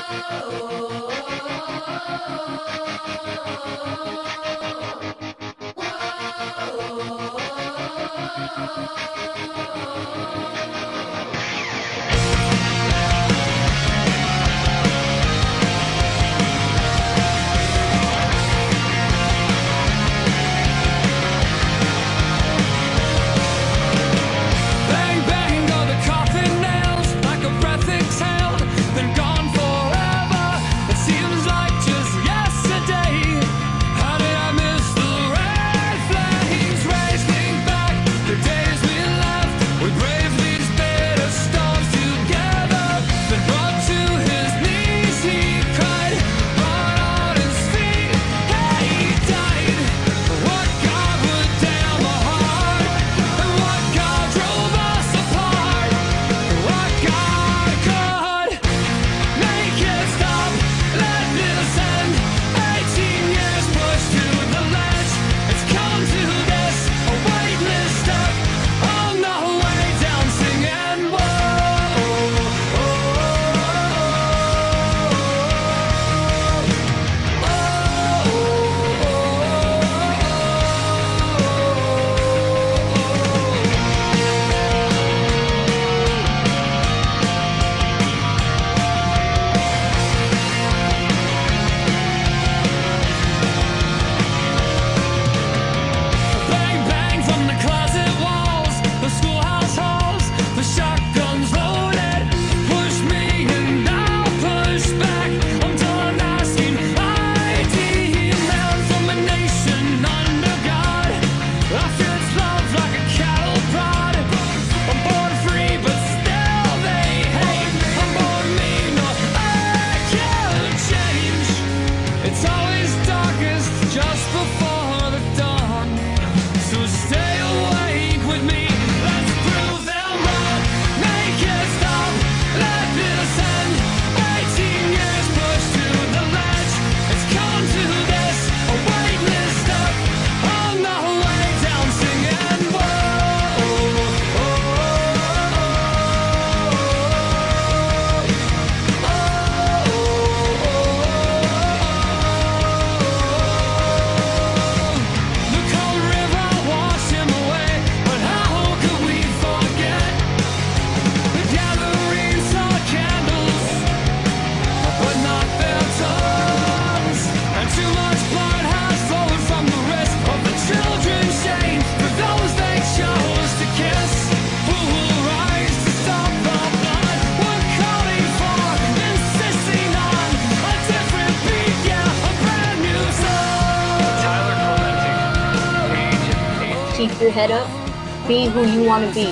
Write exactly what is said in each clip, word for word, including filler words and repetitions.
Keep your head up. Be who you want to be.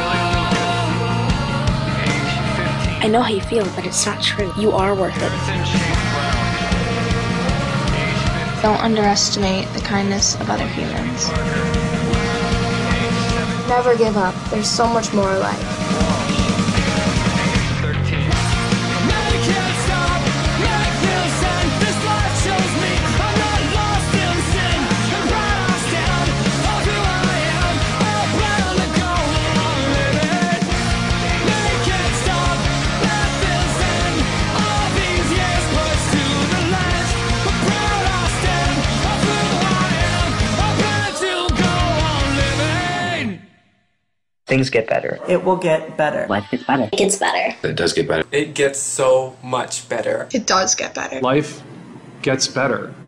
I know how you feel, but it's not true. You are worth it. Don't underestimate the kindness of other humans. Never give up. There's so much more life. Things get better. It will get better. Life gets better. It gets better. It does get better. It gets so much better. It does get better. Life gets better.